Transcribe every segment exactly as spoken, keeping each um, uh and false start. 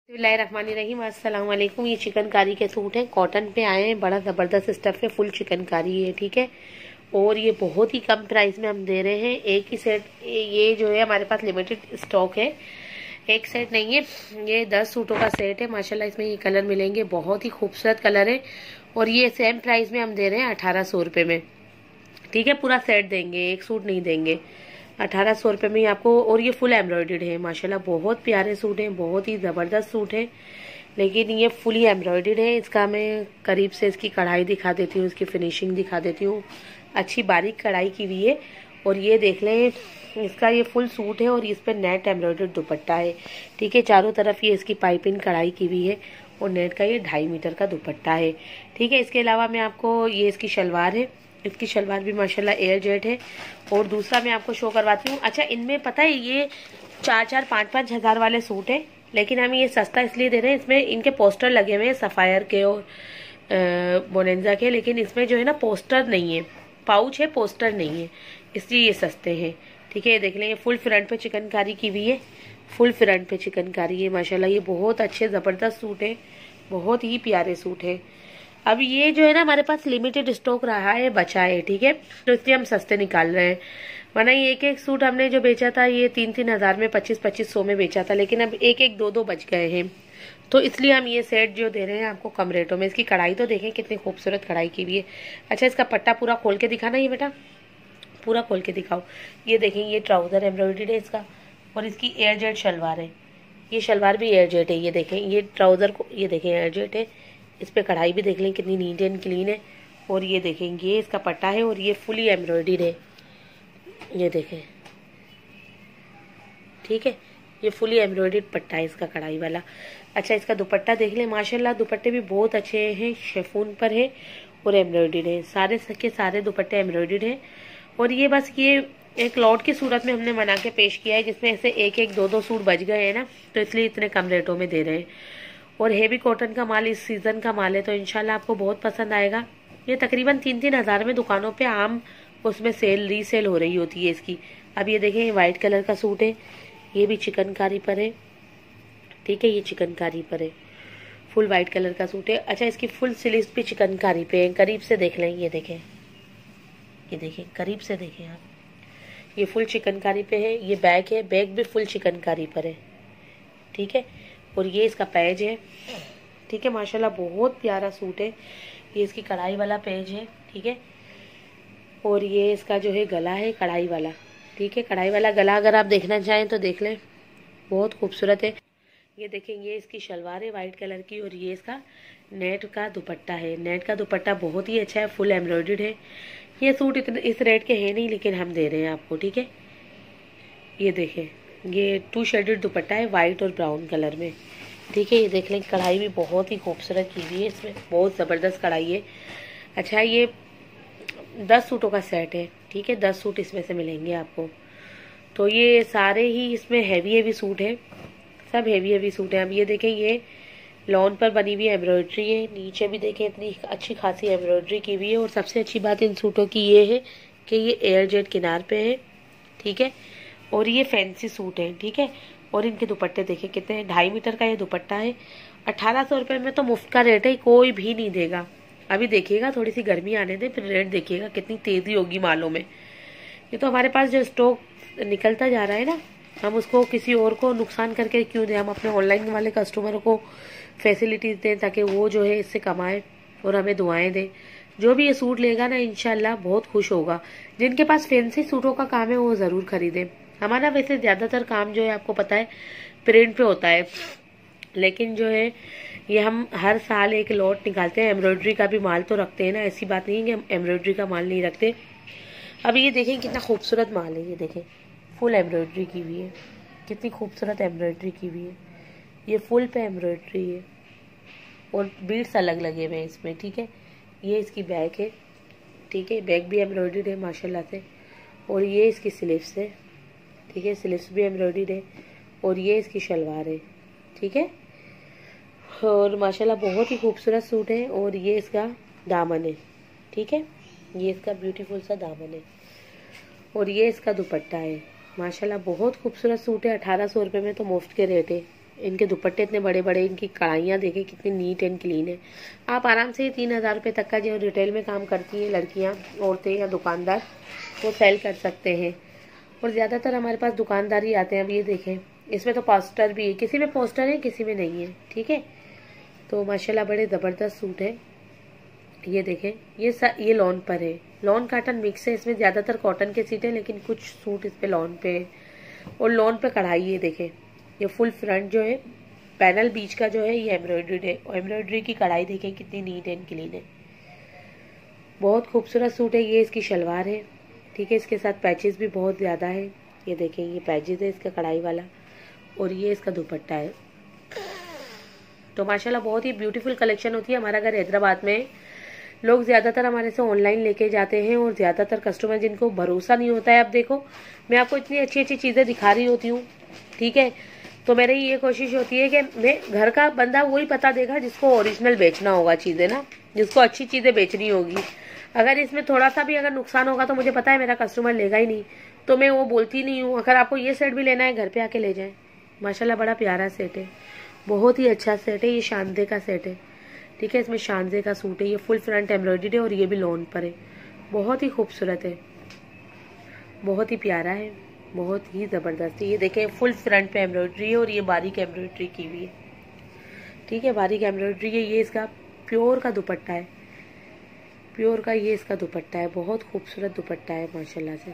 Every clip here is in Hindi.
बिस्मिल्लाहिर्रहमानिर्रहीम, अस्सलाम वालेकुम। ये चिकनकारी के सूट हैं, कॉटन पे आए हैं, बड़ा ज़बरदस्त स्टफ है, फुल चिकनकारी है, ठीक है। और ये बहुत ही कम प्राइस में हम दे रहे हैं। एक ही सेट, ये जो है हमारे पास लिमिटेड स्टॉक है, एक सेट नहीं है, ये दस सूटों का सेट है। माशाल्लाह इसमें ये कलर मिलेंगे, बहुत ही खूबसूरत कलर है। और ये सेम प्राइस में हम दे रहे हैं अठारह सौ रुपये में, ठीक है। पूरा सेट देंगे, एक सूट नहीं देंगे। अठारह सौ रुपये में ही आपको। और ये फुल एम्ब्रॉयडर्ड है, माशाल्लाह बहुत प्यारे सूट हैं, बहुत ही ज़बरदस्त सूट है। लेकिन ये फुली एम्ब्रॉयडर्ड है। इसका मैं करीब से इसकी कढ़ाई दिखा देती हूँ, इसकी फिनिशिंग दिखा देती हूँ। अच्छी बारीक कढ़ाई की हुई है। और ये देख लें, इसका ये फुल सूट है और इस पर नेट एम्ब्रॉयडर्ड दुपट्टा है, ठीक है। चारों तरफ ये इसकी पाइपिंग कढ़ाई की हुई है और नेट का ये ढाई मीटर का दुपट्टा है, ठीक है। इसके अलावा मैं आपको, ये इसकी शलवार है, इसकी शलवार भी माशाल्लाह एयर जेट है। और दूसरा मैं आपको शो करवाती हूँ। अच्छा, इनमें पता है ये चार चार पाँच पाँच हज़ार वाले सूट है, लेकिन हम ये सस्ता इसलिए दे रहे हैं, इसमें इनके पोस्टर लगे हुए हैं सफ़ायर के और बोनेंजा के, लेकिन इसमें जो है ना पोस्टर नहीं है, पाउच है, पोस्टर नहीं है, इसलिए ये सस्ते हैं, ठीक है। ये देख लें, ये फुल फ्रंट पे चिकनकारी की हुई है, फुल फ्रंट पे चिकनकारी है माशाल्लाह। ये बहुत अच्छे ज़बरदस्त सूट है, बहुत ही प्यारे सूट है। अब ये जो है ना हमारे पास लिमिटेड स्टॉक रहा है, बचा है, ठीक है, तो इसलिए हम सस्ते निकाल रहे हैं। वरना ये एक एक सूट हमने जो बेचा था ये तीन तीन हजार में, पच्चीस पच्चीस सौ में बेचा था, लेकिन अब एक एक दो दो बच गए हैं, तो इसलिए हम ये सेट जो दे रहे हैं आपको कम रेटों में। इसकी कढ़ाई तो देखें कितनी खूबसूरत कढ़ाई की हुई है। अच्छा, इसका पट्टा पूरा खोल के दिखाना, ये बेटा पूरा खोल के दिखाओ। ये देखें, ये ट्राउजर एम्ब्रॉयडर्ड है इसका, और इसकी एयर जेट शलवार है, ये शलवार भी एयर जेट है। ये देखें, ये ट्राउजर को, ये देखें एयर जेट है। इस पे कढ़ाई भी देख लें कितनी नीट एंड क्लीन है। और ये देखें, ये इसका पट्टा है और ये फुली एम्ब्रॉयडर्ड है, ये देखें, ठीक है। ये फुली एम्ब्रॉयडर्ड पट्टा है इसका, कढ़ाई वाला। अच्छा, इसका दुपट्टा देख लें, माशाल्लाह दुपट्टे भी बहुत अच्छे हैं, शेफून पर है और एम्ब्रॉयडर्ड है, सारे के सारे दुपट्टे एम्ब्रॉयडर्ड है। और ये बस ये एक लॉट की सूरत में हमने बना के पेश किया है, जिसमें ऐसे एक एक दो दो सूट बच गए हैं ना, तो इसलिए इतने कम रेटों में दे रहे हैं। और हेवी कॉटन का माल इस सीज़न का माल है, तो इंशाल्लाह आपको बहुत पसंद आएगा। ये तकरीबन तीन तीन हज़ार में दुकानों पे आम उसमें सेल रीसेल हो रही होती है इसकी। अब ये देखें, ये वाइट कलर का सूट है, ये भी चिकनकारी पर है, ठीक है, ये चिकनकारी पर है, फुल वाइट कलर का सूट है। अच्छा, इसकी फुल स्लीव्स भी चिकनकारी पे है, करीब से देख लें, ये देखें, ये देखें, करीब से देखें आप, ये फुल चिकनकारी पे है। ये बैग है, बैग भी फुल चिकनकारी पर है, ठीक है। और ये इसका पेज है, ठीक है, माशाल्लाह बहुत प्यारा सूट है। ये इसकी कढ़ाई वाला पेज है, ठीक है। और ये इसका जो है गला है कढ़ाई वाला, ठीक है, कढ़ाई वाला गला अगर आप देखना चाहें तो देख लें, बहुत खूबसूरत है। ये देखें, ये इसकी शलवार है वाइट कलर की, और ये इसका नेट का दुपट्टा है। नेट का दुपट्टा बहुत ही अच्छा है, फुल एम्ब्रॉयडर्ड है। ये सूट इतने इस रेट के हैं नहीं, लेकिन हम दे रहे हैं आपको, ठीक है। ये देखें, ये टू शेडेड दुपट्टा है वाइट और ब्राउन कलर में, ठीक है। ये देख लें, कढ़ाई भी बहुत ही खूबसूरत की हुई है, इसमें बहुत ज़बरदस्त कढ़ाई है। अच्छा, ये दस सूटों का सेट है, ठीक है, दस सूट इसमें से मिलेंगे आपको। तो ये सारे ही इसमें हैवी हैवी सूट है, सब हैवी हैवी सूट है। अब ये देखें, ये लॉन पर बनी हुई एम्ब्रॉयडरी है, नीचे भी देखें इतनी अच्छी खासी एम्ब्रॉयडरी की हुई है। और सबसे अच्छी बात इन सूटों की ये है कि ये एयर जेट किनार पे है, ठीक है। और ये फैंसी सूट है, ठीक है। और इनके दुपट्टे देखें कितने, ढाई मीटर का ये दुपट्टा है। अठारह सौ रुपये में तो मुफ्त का रेट है, कोई भी नहीं देगा। अभी देखिएगा, थोड़ी सी गर्मी आने दें, फिर रेट देखिएगा कितनी तेज़ी होगी मालों में। ये तो हमारे पास जो स्टॉक निकलता जा रहा है ना, हम उसको किसी और को नुकसान करके क्यों दें। हम अपने ऑनलाइन वाले कस्टमरों को फैसिलिटीज़ दें, ताकि वो जो है इससे कमाए और हमें दुआएं दें। जो भी ये सूट लेगा ना, इंशाल्लाह बहुत खुश होगा। जिनके पास फैंसी सूटों का काम है वो ज़रूर खरीदें। हमारा वैसे ज़्यादातर काम जो है आपको पता है प्रिंट पे होता है, लेकिन जो है ये हम हर साल एक लॉट निकालते हैं। एम्ब्रॉयडरी का भी माल तो रखते हैं ना, ऐसी बात नहीं है कि हम एम्ब्रॉयडरी का माल नहीं रखते। अब ये देखें कितना खूबसूरत माल है, ये देखें फुल एम्ब्रॉयडरी की हुई है, कितनी खूबसूरत एम्ब्रॉयडरी की हुई है। ये फुल पे एम्ब्रॉयडरी है और बीड्स अलग लगे हुए हैं इसमें, ठीक है। ये इसकी बैग है, ठीक है, बैग भी एम्ब्रॉयडर्ड है माशाल्लाह से। और ये इसकी स्लीव्स है, ठीक है, स्लीव्स भी एम्ब्रॉयडर्ड है। और ये इसकी शलवार है, ठीक है। और माशाल्लाह बहुत ही खूबसूरत सूट है। और ये इसका दामन है, ठीक है, ये इसका ब्यूटीफुल सा दामन है। और ये इसका दुपट्टा है, माशाल्लाह बहुत खूबसूरत सूट है। अठारह सौ रुपये में तो मुफ्त के रेट है, इनके दुपट्टे इतने बड़े बड़े, इनकी कढ़ाइयाँ देखें कितनी नीट एंड क्लीन है। आप आराम से तीन हज़ार रुपये तक का जो रिटेल में काम करती हैं लड़कियाँ, औरतें या दुकानदार, वो सेल कर सकते हैं। और ज़्यादातर हमारे पास दुकानदार ही आते हैं। अब ये देखें, इसमें तो पोस्टर भी है, किसी में पोस्टर है किसी में नहीं है, ठीक है। तो माशाल्लाह बड़े ज़बरदस्त सूट है। ये देखें, ये सा, ये लॉन पर है, लॉन काटन मिक्स है। इसमें ज़्यादातर कॉटन के सीट है, लेकिन कुछ सूट इस पे लॉन पे है। और लॉन पे कढ़ाई है, देखें ये फुल फ्रंट जो है, पैनल बीच का जो है ये एम्ब्रॉयडर्ड है। और एम्ब्रॉयडरी की कढ़ाई देखें कितनी नीट एंड क्लीन है। बहुत खूबसूरत सूट है। ये इसकी शलवार है, ठीक है। इसके साथ पैचेस भी बहुत ज़्यादा है। ये देखें, ये पैचेस है इसका कढ़ाई वाला। और ये इसका दुपट्टा है। तो माशाल्लाह बहुत ही ब्यूटीफुल कलेक्शन होती है। हमारा घर हैदराबाद में, लोग ज़्यादातर हमारे से ऑनलाइन लेके जाते हैं। और ज़्यादातर कस्टमर जिनको भरोसा नहीं होता है, अब देखो मैं आपको इतनी अच्छी अच्छी चीज़ें दिखा रही होती हूँ, ठीक है। तो मेरी ये कोशिश होती है कि मैं घर का बंदा वही पता देगा जिसको ओरिजिनल बेचना होगा चीज़ें ना, जिसको अच्छी चीज़ें बेचनी होगी। अगर इसमें थोड़ा सा भी अगर नुकसान होगा तो मुझे पता है मेरा कस्टमर लेगा ही नहीं, तो मैं वो बोलती नहीं हूँ। अगर आपको ये सेट भी लेना है घर पे आके ले जाएं। माशाल्लाह बड़ा प्यारा सेट है, बहुत ही अच्छा सेट है। ये शानदे का सेट है, ठीक है। इसमें शानदे का सूट है। ये फुल फ्रंट एम्ब्रॉयडरी है और ये भी लॉन पर है। बहुत ही खूबसूरत है, बहुत ही प्यारा है, बहुत ही ज़बरदस्त है। ये देखें फुल फ्रंट पे एम्ब्रॉयडरी है और ये बारीक एम्ब्रॉयडरी की हुई है, ठीक है। बारीक एम्ब्रॉयडरी है। ये इसका प्योर का दुपट्टा है, प्योर का ये इसका दुपट्टा है। बहुत खूबसूरत दुपट्टा है माशाल्लाह से,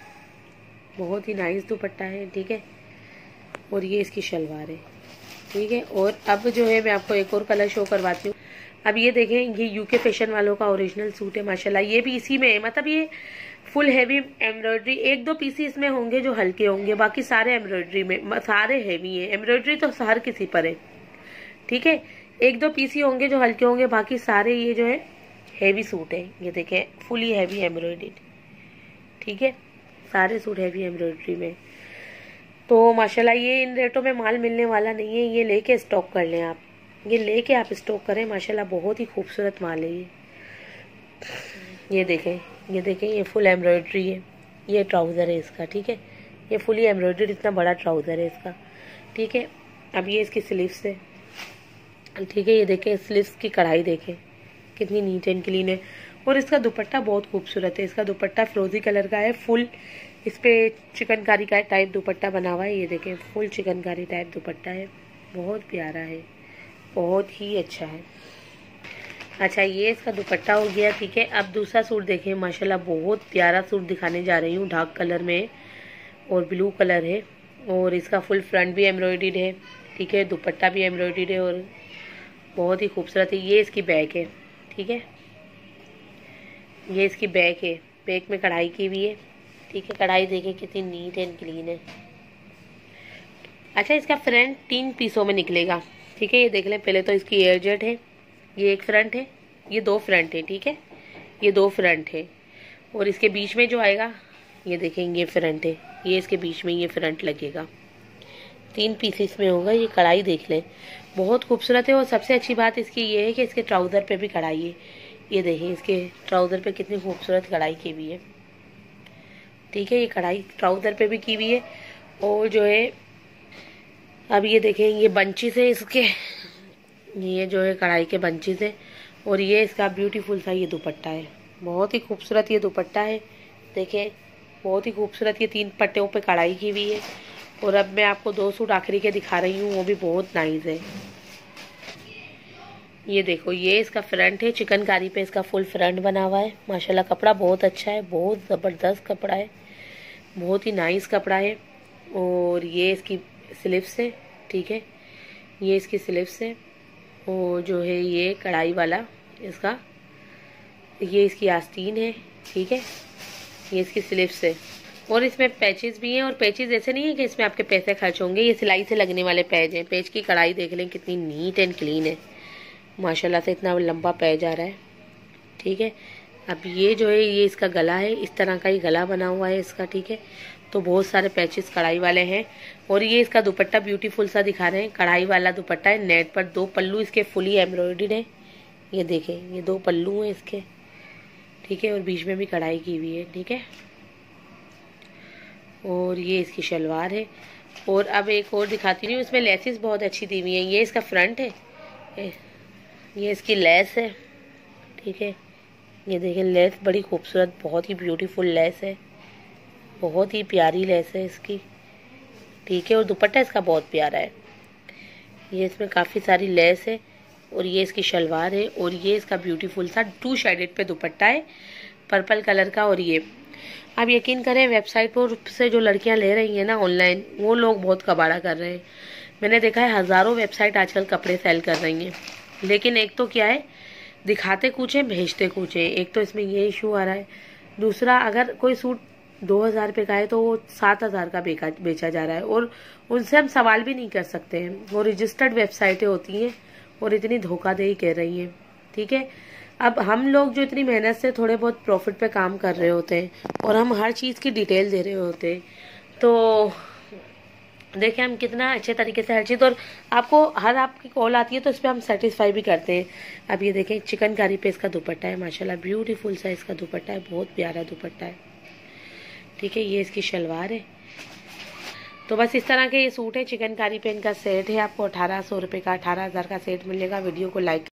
बहुत ही नाइस दुपट्टा है, ठीक है। और ये इसकी शलवार है, ठीक है। और अब जो है मैं आपको एक और कलर शो करवाती हूँ। अब ये देखें, ये यूके फैशन वालों का ओरिजिनल सूट है माशाल्लाह। ये भी इसी में है, मतलब ये फुल हैवी एम्ब्रॉयडरी। एक दो पीसी इसमें होंगे जो हल्के होंगे, बाकी सारे एम्ब्रॉयडरी में, सारे हैवी है। एम्ब्रॉयडरी तो हर किसी पर है, ठीक है। एक दो पीसी होंगे जो हल्के होंगे, बाकी सारे ये जो है हैवी सूट है। ये देखें फुली हैवी एम्ब्रॉयडरी, ठीक है। सारे सूट हैवी एम्ब्रॉयडरी में। तो माशाल्लाह ये इन रेटों में माल मिलने वाला नहीं है। ये लेके स्टॉक कर लें आप, ये लेके आप स्टॉक करें। माशाल्लाह बहुत ही खूबसूरत माल है ये। ये देखें, ये देखें, ये फुल एम्ब्रॉयडरी है। ये ट्राउज़र है इसका, ठीक है। ये फुली एम्ब्रॉयडरी, इतना बड़ा ट्राउज़र है इसका, ठीक है। अब ये इसकी स्लीव्स है, ठीक है। ये देखें स्लीव्स की कढ़ाई देखें कितनी नीट एंड क्लीन है। और इसका दुपट्टा बहुत खूबसूरत है। इसका दुपट्टा फिरोजी कलर का है, फुल इस पे चिकनकारी का टाइप दुपट्टा बना हुआ है। ये देखें फुल चिकनकारी टाइप दुपट्टा है, बहुत प्यारा है, बहुत ही अच्छा है। अच्छा ये इसका दुपट्टा हो गया, ठीक है। अब दूसरा सूट देखें, माशाल्लाह बहुत प्यारा सूट दिखाने जा रही हूँ। डार्क कलर में और ब्लू कलर है। और इसका फुल फ्रंट भी एम्ब्रॉयडर्ड है, ठीक है। दुपट्टा भी एम्ब्रॉयडर्ड है और बहुत ही खूबसूरत है। ये इसकी बैक है, ठीक है। ये इसकी बैक है, बैक में कढ़ाई की हुई है, ठीक है। कढ़ाई देखें कितनी नीट एंड क्लीन है। अच्छा इसका फ्रंट तीन पीसों में निकलेगा, ठीक है। ये देख लें पहले तो इसकी एयर जेट है, ये एक फ्रंट है, ये दो फ्रंट है, ठीक है। ये दो फ्रंट है। और इसके बीच में जो आएगा ये देखेंगे फ्रंट है, ये इसके बीच में ये फ्रंट लगेगा। तीन पीसेस में होगा। ये कढ़ाई देख लें बहुत खूबसूरत है। और सबसे अच्छी बात इसकी ये है कि इसके ट्राउज़र पे भी कढ़ाई है। ये देखें इसके ट्राउज़र पे कितनी खूबसूरत कढ़ाई की हुई है, ठीक है। ये कढ़ाई ट्राउज़र पे भी की हुई है। और जो है अब ये देखें ये बंचेस है इसके, ये जो है कढ़ाई के बंचेस है। और ये इसका ब्यूटीफुल सा ये दुपट्टा है, बहुत ही खूबसूरत ये दुपट्टा है, देखें बहुत ही खूबसूरत। ये तीन पट्टियों पे कढ़ाई की हुई है। और अब मैं आपको दो सूट आखिरी के दिखा रही हूँ, वो भी बहुत नाइस है। ये देखो ये इसका फ्रंट है, चिकनकारी पे इसका फुल फ्रंट बना हुआ है। माशाल्लाह कपड़ा बहुत अच्छा है, बहुत ज़बरदस्त कपड़ा है, बहुत ही नाइस कपड़ा है। और ये इसकी स्लीव्स है, ठीक है। ये इसकी स्लीव्स है। और जो है ये कढ़ाई वाला इसका, ये इसकी आस्तीन है, ठीक है। ये इसकी स्लीव्स है। और इसमें पैचेस भी हैं। और पैचेस ऐसे नहीं है कि इसमें आपके पैसे खर्च होंगे, ये सिलाई से लगने वाले पैच हैं। पैच की कढ़ाई देख लें कितनी नीट एंड क्लीन है, माशाल्लाह से इतना लंबा पैच आ रहा है, ठीक है। अब ये जो है ये इसका गला है, इस तरह का ही गला बना हुआ है इसका, ठीक है। तो बहुत सारे पैचेस कढ़ाई वाले हैं। और ये इसका दुपट्टा ब्यूटीफुल सा दिखा रहे हैं, कढ़ाई वाला दुपट्टा है। नेट पर दो पल्लू इसके फुली एम्ब्रॉयडर्ड है। ये देखें ये दो पल्लू हैं इसके, ठीक है। और बीच में भी कढ़ाई की हुई है, ठीक है। और ये इसकी शलवार है। और अब एक और दिखाती हूँ, इसमें लेसेस बहुत अच्छी दी हुई है। ये इसका फ्रंट है, ये इसकी लेस है, ठीक है। ये देखिए लेस बड़ी खूबसूरत, बहुत ही ब्यूटीफुल लेस है, बहुत ही प्यारी लेस है इसकी, ठीक है। और दुपट्टा इसका बहुत प्यारा है। ये इसमें काफ़ी सारी लेस है और ये इसकी शलवार है और ये इसका ब्यूटीफुल सा टू शेडेड पे दुपट्टा है पर्पल कलर का। और ये आप यकीन करें, वेबसाइट पर से जो लड़कियां ले रही हैं ना ऑनलाइन, वो लोग बहुत कबाड़ा कर रहे हैं। मैंने देखा है हज़ारों वेबसाइट आजकल कपड़े सेल कर रही हैं, लेकिन एक तो क्या है, दिखाते कुछ है भेजते कुछ है। एक तो इसमें ये इशू आ रहा है, दूसरा अगर कोई सूट दो हज़ार रुपये का है तो वो सात हज़ार का बेचा बेचा जा रहा है और उनसे हम सवाल भी नहीं कर सकते हैं। वो रजिस्टर्ड वेबसाइटें होती हैं और इतनी धोखाधड़ी कर रही हैं, ठीक है। अब हम लोग जो इतनी मेहनत से थोड़े बहुत प्रॉफिट पे काम कर रहे होते हैं और हम हर चीज़ की डिटेल दे रहे होते हैं, तो देखिए हम कितना अच्छे तरीके से हर चीज़, और आपको हर आपकी कॉल आती है तो इस पर हम सेटिस्फाई भी करते हैं। अब ये देखें चिकनकारी पे इसका दुपट्टा है, माशाल्लाह ब्यूटीफुल सा इसका दुपट्टा है, बहुत प्यारा दुपट्टा है, ठीक है। ये इसकी शलवार है। तो बस इस तरह के ये सूट है चिकनकारी पे, इनका सेट है आपको अठारह सौ रुपये का, अठारह हज़ार का सेट मिलेगा। वीडियो को लाइक